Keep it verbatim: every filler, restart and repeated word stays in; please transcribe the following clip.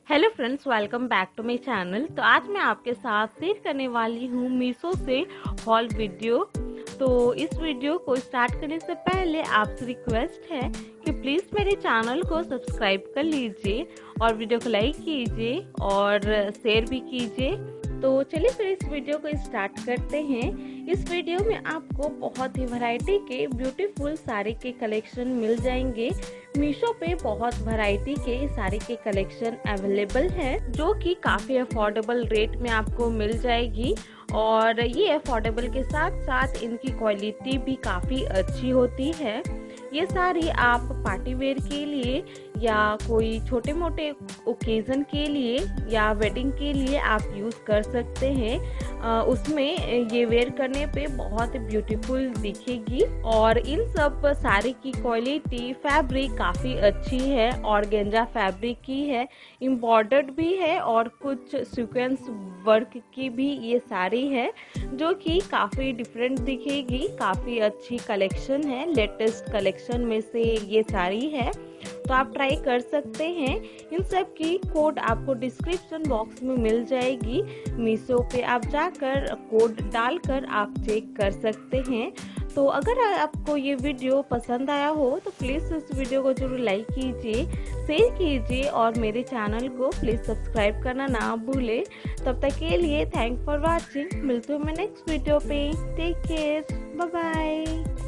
Hello friends, welcome back to my channel. तो आज मैं आपके साथ शेयर करने वाली हूँ मीशो से हॉल वीडियो। तो इस वीडियो को स्टार्ट करने से पहले आपसे रिक्वेस्ट है कि प्लीज़ मेरे चैनल को सब्सक्राइब कर लीजिए और वीडियो को लाइक कीजिए और शेयर भी कीजिए। तो चलिए फिर इस वीडियो को स्टार्ट करते हैं। इस वीडियो में आपको बहुत ही वैरायटी के ब्यूटीफुल साड़ी के कलेक्शन मिल जाएंगे। मीशो पे बहुत वैरायटी के साड़ी के कलेक्शन अवेलेबल है जो कि काफ़ी अफोर्डेबल रेट में आपको मिल जाएगी। और ये अफोर्डेबल के साथ साथ इनकी क्वालिटी भी काफ़ी अच्छी होती है। ये साड़ी आप पार्टी वेयर के लिए या कोई छोटे मोटे ओकेज़न के लिए या वेडिंग के लिए आप यूज़ कर सकते हैं। आ, उसमें ये वेयर करने पे बहुत ब्यूटीफुल दिखेगी। और इन सब साड़ी की क्वालिटी फैब्रिक काफ़ी अच्छी है, ऑर्गेंजा फैब्रिक की है, एम्ब्रॉयडर्ड भी है और कुछ सीक्वेंस वर्क की भी ये साड़ी है जो कि काफ़ी डिफरेंट दिखेगी। काफ़ी अच्छी कलेक्शन है, लेटेस्ट कलेक्शन में से ये साड़ी है, तो आप ट्राई कर सकते हैं। इन सब की कोड आपको डिस्क्रिप्शन बॉक्स में मिल जाएगी। मीशो पे आप जाकर कोड डालकर आप चेक कर सकते हैं। तो अगर आपको ये वीडियो पसंद आया हो तो प्लीज़ इस वीडियो को जरूर लाइक कीजिए, शेयर कीजिए और मेरे चैनल को प्लीज़ सब्सक्राइब करना ना भूलें। तब तक के लिए थैंक फॉर वॉचिंग। मिलते हैं मैं नेक्स्ट वीडियो पे। Take care, bye bye.